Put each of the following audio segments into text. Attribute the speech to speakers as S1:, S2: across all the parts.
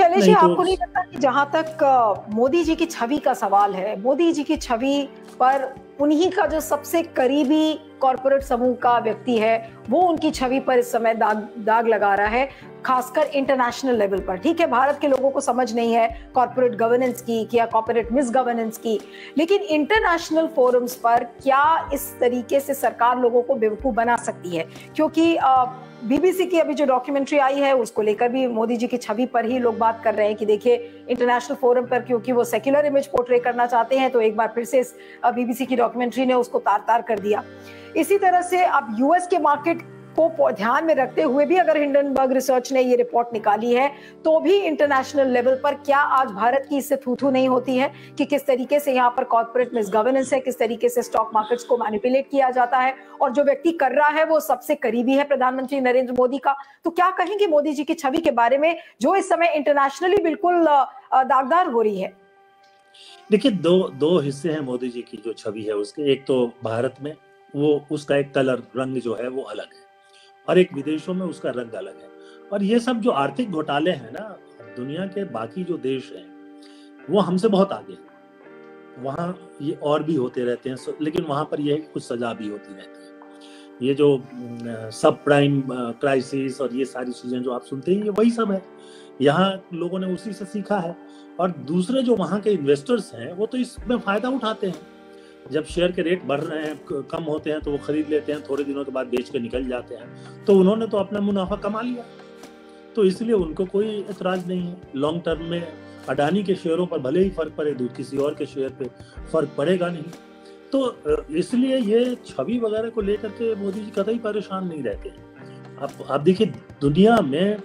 S1: शैलेश जी,
S2: नहीं तो
S1: आपको नहीं लगता कि जहां तक मोदी जी की छवि का सवाल है, मोदी जी की छवि पर उन्हीं का जो सबसे करीबी कॉर्पोरेट समूह का व्यक्ति है, वो उनकी छवि पर इस समय दाग लगा रहा है, खासकर इंटरनेशनल लेवल पर। ठीक है, भारत के लोगों को समझ नहीं है कॉर्पोरेट गवर्नेंस की या कॉर्पोरेट मिस गवर्नेंस की, लेकिन इंटरनेशनल फोरम्स पर क्या इस तरीके से सरकार लोगों को बेवकूफ बना सकती है? क्योंकि बीबीसी की अभी जो डॉक्यूमेंट्री आई है उसको लेकर भी मोदी जी की छवि पर ही लोग बात कर रहे हैं कि देखिए इंटरनेशनल फोरम पर क्योंकि वो सेक्युलर इमेज पोर्ट्रे करना चाहते हैं, तो एक बार फिर से बीबीसी की डॉक्यूमेंट्री ने उसको तार-तार कर दिया। इसी तरह से अब यूएस के मार्केट को ध्यान में रखते हुए भी अगर हिंडनबर्ग रिसर्च ने ये रिपोर्ट निकाली है, तो भी इंटरनेशनल लेवल पर क्या आज भारत की इससे थू-थू नहीं होती है कि किस तरीके से यहाँ पर कॉर्पोरेट मिसगवर्नेंस है, किस तरीके से स्टॉक मार्केट्स को मैनिपुलेट किया जाता है, और जो व्यक्ति कर रहा है वो सबसे करीबी है प्रधानमंत्री नरेंद्र मोदी का। तो क्या कहेंगे मोदी जी की छवि के बारे में, जो इस समय इंटरनेशनली बिल्कुल दागदार हो रही है?
S2: देखिए, दो हिस्से हैं मोदी जी की जो छवि है उसके। एक तो भारत में वो उसका एक कलर रंग जो है वो अलग है, और एक विदेशों में उसका रंग अलग है। और ये सब जो आर्थिक घोटाले हैं ना, दुनिया के बाकी जो देश हैं वो हमसे बहुत आगे हैं। वहाँ ये और भी होते रहते हैं, लेकिन वहाँ पर ये कुछ सजा भी होती रहती है। ये जो सब प्राइम क्राइसिस और ये सारी चीजें जो आप सुनते हैं, ये वही सब है। यहाँ लोगों ने उसी से सीखा है। और दूसरे जो वहाँ के इन्वेस्टर्स हैं वो तो इसमें फायदा उठाते हैं। जब शेयर के रेट बढ़ रहे हैं, कम होते हैं, तो वो खरीद लेते हैं, थोड़े दिनों के बाद बेच के निकल जाते हैं। तो उन्होंने तो अपना मुनाफा कमा लिया, तो इसलिए उनको कोई एतराज नहीं है। लॉन्ग टर्म में अडानी के शेयरों पर भले ही फर्क पड़े, किसी और के शेयर पे फर्क पड़ेगा नहीं। तो इसलिए ये छवि वगैरह को लेकर के मोदी जी कतई परेशान नहीं रहते हैं। आप देखिए, दुनिया में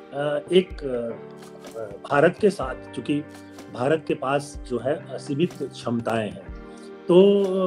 S2: एक भारत के साथ, चूंकि भारत के पास जो है असीमित क्षमताएं हैं, तो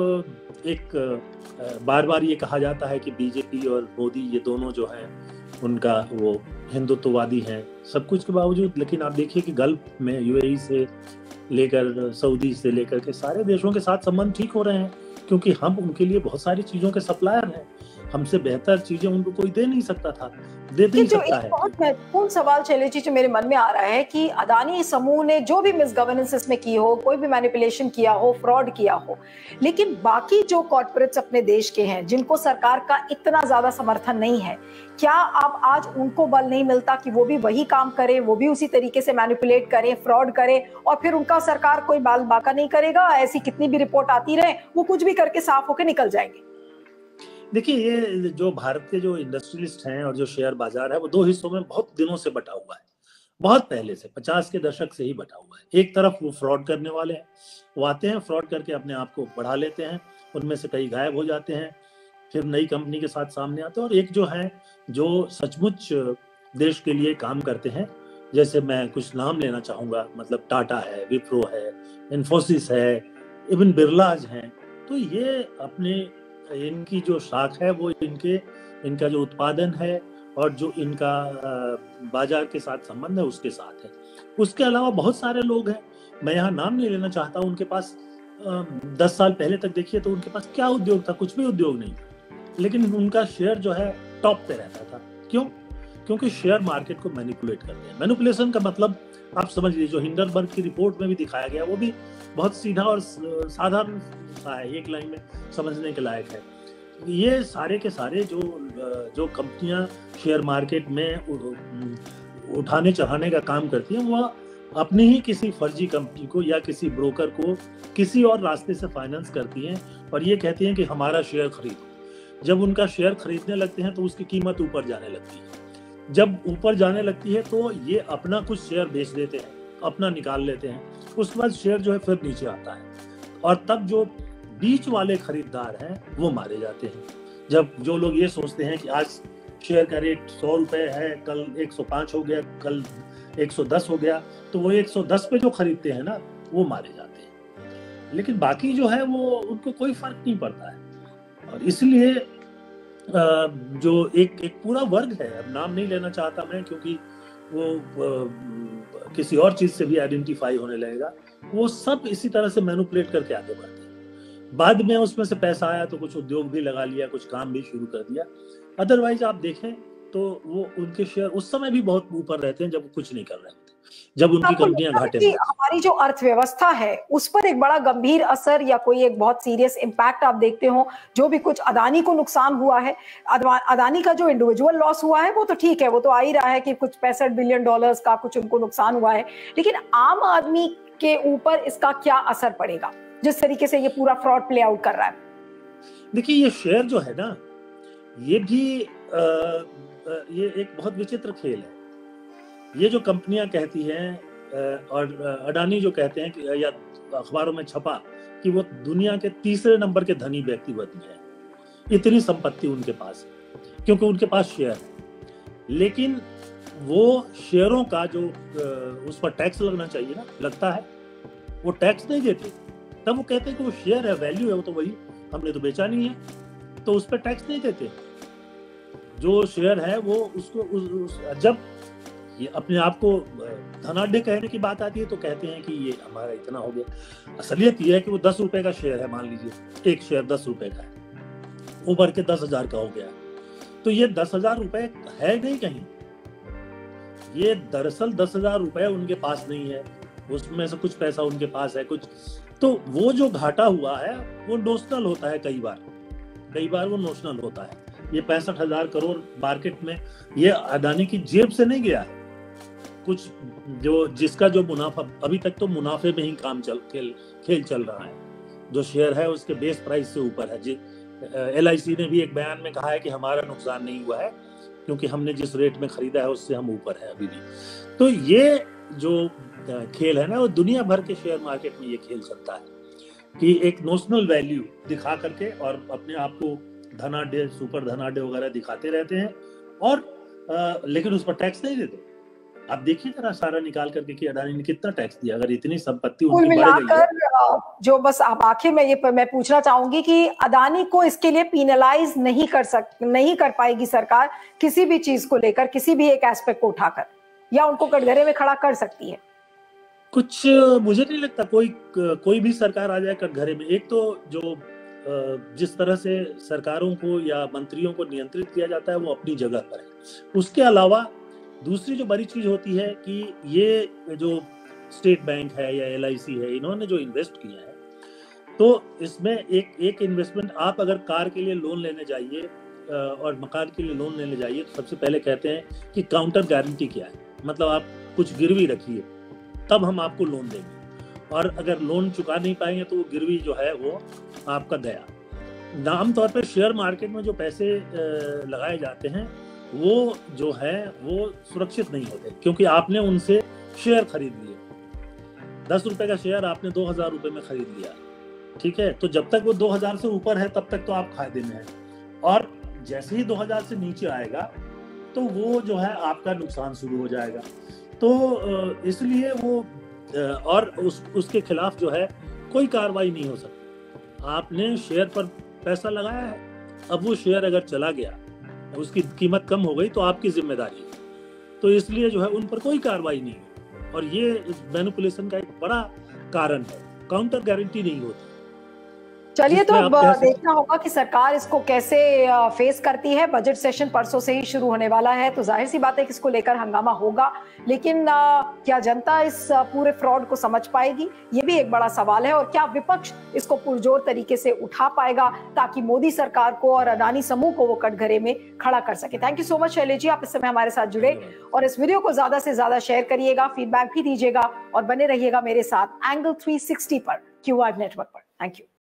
S2: एक बार बार ये कहा जाता है कि बीजेपी और मोदी ये दोनों जो हैं उनका वो हिंदुत्ववादी हैं, सब कुछ के बावजूद। लेकिन आप देखिए कि गल्फ में यूएई से लेकर सऊदी से लेकर के सारे देशों के साथ संबंध ठीक हो रहे हैं, क्योंकि हम उनके लिए बहुत सारी चीजों के सप्लायर हैं। हमसे बेहतर चीजें उनको कोई दे नहीं सकता था, दे नहीं सकता है।
S1: बहुत महत्वपूर्ण सवाल शैलेश जी जो मेरे मन में आ रहा है कि अदानी समूह ने जो भी मिसगवर्नेंस में की हो, कोई भी मैनिपुलेशन किया हो, फ्रॉड किया हो, लेकिन बाकी जो कॉर्पोरेट्स अपने देश के हैं जिनको सरकार का इतना ज्यादा समर्थन नहीं है, क्या अब आज उनको बल नहीं मिलता कि वो भी वही काम करें, वो भी उसी तरीके से मैनिपुलेट करें, फ्रॉड करें, और फिर उनका सरकार कोई बाल बाका नहीं करेगा? ऐसी कितनी भी रिपोर्ट आती रहे, वो कुछ भी करके साफ होकर निकल जाएंगे।
S2: देखिए, ये जो भारत के जो इंडस्ट्रियलिस्ट हैं और जो शेयर बाजार है, वो दो हिस्सों में बहुत दिनों से बटा हुआ है। बहुत पहले से, 50 के दशक से ही बटा हुआ है। एक तरफ वो फ्रॉड करने वाले हैं, वो आते हैं, फ्रॉड करके अपने आप को बढ़ा लेते हैं, उनमें से कई गायब हो जाते हैं, फिर नई कंपनी के साथ सामने आते हैं। और एक जो है जो सचमुच देश के लिए काम करते हैं, जैसे मैं कुछ नाम लेना चाहूंगा, मतलब टाटा है, विप्रो है, इन्फोसिस है, इवन बिरलाज हैं। तो ये अपने इनकी जो शाख है वो इनका जो उत्पादन है और जो इनका बाजार के साथ संबंध है उसके साथ है। उसके अलावा बहुत सारे लोग हैं, मैं यहाँ नाम नहीं लेना चाहता। उनके पास 10 साल पहले तक देखिए तो उनके पास क्या उद्योग था? कुछ भी उद्योग नहीं, लेकिन उनका शेयर जो है टॉप पे रहता था। क्यों? क्योंकि शेयर मार्केट को मैनिपुलेट करते हैं। मैनिपुलेशन का मतलब आप समझ लीजिए, जो हिंडनबर्ग की रिपोर्ट में भी दिखाया गया वो भी बहुत सीधा और साधारण सा है, एक लाइन में समझने के लायक है। ये सारे के सारे जो कंपनियां शेयर मार्केट में उठाने चढ़ाने का काम करती हैं, वो अपनी ही किसी फर्जी कंपनी को या किसी ब्रोकर को किसी और रास्ते से फाइनेंस करती हैं और ये कहती हैं कि हमारा शेयर खरीदो। जब उनका शेयर खरीदने लगते हैं तो उसकी कीमत ऊपर जाने लगती है। जब ऊपर जाने लगती है तो ये अपना कुछ शेयर बेच देते हैं, अपना निकाल लेते हैं, उसके बाद शेयर जो है फिर नीचे आता है, और तब जो बीच वाले खरीदार हैं वो मारे जाते हैं। जब जो लोग ये सोचते हैं कि आज शेयर का रेट 100 रुपए है, कल 105 हो गया, कल 110 हो गया, तो वो 110 पे जो खरीदते हैं ना वो मारे जाते हैं। लेकिन बाकी जो है वो उनको कोई फर्क नहीं पड़ता है। और इसलिए जो एक पूरा वर्ग है, अब नाम नहीं लेना चाहता मैं क्योंकि वो किसी और चीज से भी आइडेंटिफाई होने लगेगा, वो सब इसी तरह से मैनिपुलेट करके आगे बढ़ते हैं। बाद में उसमें से पैसा आया तो कुछ उद्योग भी लगा लिया, कुछ काम भी शुरू कर दिया। अदरवाइज आप देखें तो वो उनके शेयर उस समय भी बहुत ऊपर रहते हैं जब वो कुछ नहीं कर रहे होते। जब उनकी
S1: आपको
S2: कंपनियां
S1: लगता है
S2: घाटे
S1: कि
S2: में।
S1: हमारी जो अर्थव्यवस्था है उस पर एक बड़ा गंभीर असर या कोई एक बहुत सीरियस इम्पैक्ट आप देखते हो? जो भी कुछ अदानी को नुकसान हुआ है, अदानी का जो इंडिविजुअल लॉस हुआ है वो तो ठीक है, वो तो आ ही रहा है कि कुछ $65 बिलियन का कुछ उनको नुकसान हुआ है, लेकिन आम आदमी के ऊपर इसका क्या असर पड़ेगा जिस तरीके से ये पूरा फ्रॉड प्ले आउट कर रहा है?
S2: देखिए, ये शेयर जो है ना, ये भी ये एक बहुत विचित्र खेल है। ये जो कंपनियां कहती हैं और अडानी जो कहते हैं कि, या अखबारों में छपा कि वो दुनिया के तीसरे नंबर के धनी व्यक्ति बन गए, इतनी संपत्ति उनके पास है क्योंकि उनके पास शेयर है। लेकिन वो शेयरों का जो उस पर टैक्स लगना चाहिए ना, लगता है, वो टैक्स नहीं देते। तब वो कहते हैं कि वो शेयर है, वैल्यू है, वो तो वही, हमने तो बेचा नहीं है, तो उस पर टैक्स नहीं देते। जो शेयर है वो उसको जब ये अपने आप को धनाढ्य कहने की बात आती है तो कहते हैं कि ये हमारा इतना हो गया। असलियत ये है कि वो 10 रुपए का शेयर है, मान लीजिए एक शेयर 10 रुपए का है, वो बढ़ के 10,000 का हो गया। तो ये 10,000 रुपए है नहीं कहीं, ये दरअसल 10,000 रुपए उनके पास नहीं है, उसमें से कुछ पैसा उनके पास है कुछ। तो वो जो घाटा हुआ है वो नोशनल होता है, कई बार वो नोशनल होता है। ये 65,000 करोड़ मार्केट में ये अदानी की जेब से नहीं गया है, कुछ जो जिसका जो मुनाफा, अभी तक तो मुनाफे में ही खेल चल रहा है। जो शेयर है उसके बेस प्राइस से ऊपर है। LIC ने भी एक बयान में कहा है कि हमारा नुकसान नहीं हुआ है क्योंकि हमने जिस रेट में खरीदा है उससे हम ऊपर है अभी भी। तो ये जो खेल है ना, वो दुनिया भर के शेयर मार्केट में ये खेल चलता है कि एक नोशनल वैल्यू दिखा करके और अपने आप को धनाढ्य, सुपर धनाढ्य वगैरह दिखाते रहते हैं, और लेकिन उस पर टैक्स नहीं देते। आप देखिए जरा सारा निकाल करके कि अडानी ने कितना टैक्स दिया, अगर इतनी संपत्ति उनकी बढ़ गई है।
S1: जो बस अब आखिर में ये मैं पूछना चाहूंगी कि अडानी को इसके लिए पीनलाइज नहीं कर पाएगी सरकार किसी भी चीज को लेकर, किसी भी एक एस्पेक्ट को उठाकर, या उनको कटघरे में खड़ा कर सकती है?
S2: कुछ मुझे नहीं लगता कोई भी सरकार आ जाए कटघरे में। एक तो जो जिस तरह से सरकारों को या मंत्रियों को नियंत्रित किया जाता है वो अपनी जगह पर है। उसके अलावा दूसरी जो बड़ी चीज होती है कि ये जो स्टेट बैंक है या LIC है, इन्होंने जो इन्वेस्ट किया है, तो इसमें एक इन्वेस्टमेंट, आप अगर कार के लिए लोन लेने जाइए और मकान के लिए लोन लेने जाइए तो सबसे पहले कहते हैं कि काउंटर गारंटी क्या है, मतलब आप कुछ गिरवी रखिए तब हम आपको लोन देंगे, और अगर लोन चुका नहीं पाएंगे तो वो गिरवी जो है वो आपका गया। आमतौर पर शेयर मार्केट में जो पैसे लगाए जाते हैं वो जो है वो सुरक्षित नहीं होते, क्योंकि आपने उनसे शेयर खरीद लिए। 10 रुपए का शेयर आपने 2,000 रुपए में खरीद लिया, ठीक है, तो जब तक वो 2,000 से ऊपर है तब तक तो आप फायदे में हैं, और जैसे ही 2,000 से नीचे आएगा तो वो जो है आपका नुकसान शुरू हो जाएगा। तो इसलिए वो और उसके खिलाफ जो है कोई कार्रवाई नहीं हो सकती। आपने शेयर पर पैसा लगाया है, अब वो शेयर अगर चला गया, उसकी कीमत कम हो गई तो आपकी जिम्मेदारी है। तो इसलिए जो है उन पर कोई कार्रवाई नहीं है, और ये मैनिपुलेशन का एक बड़ा कारण है, काउंटर गारंटी नहीं होती।
S1: चलिए, तो अब देखना होगा कि सरकार इसको कैसे फेस करती है। बजट सेशन परसों से ही शुरू होने वाला है, तो जाहिर सी बात है कि इसको लेकर हंगामा होगा, लेकिन क्या जनता इस पूरे फ्रॉड को समझ पाएगी, ये भी एक बड़ा सवाल है, और क्या विपक्ष इसको पुरजोर तरीके से उठा पाएगा ताकि मोदी सरकार को और अडानी समूह को वो कटघरे में खड़ा कर सके। Thank you so much Shailesh ji, आप इस समय हमारे साथ जुड़े, और इस वीडियो को ज्यादा से ज्यादा शेयर करिएगा, फीडबैक भी दीजिएगा, और बने रहिएगा मेरे साथ एंगल 360 पर, QI नेटवर्क पर। Thank you.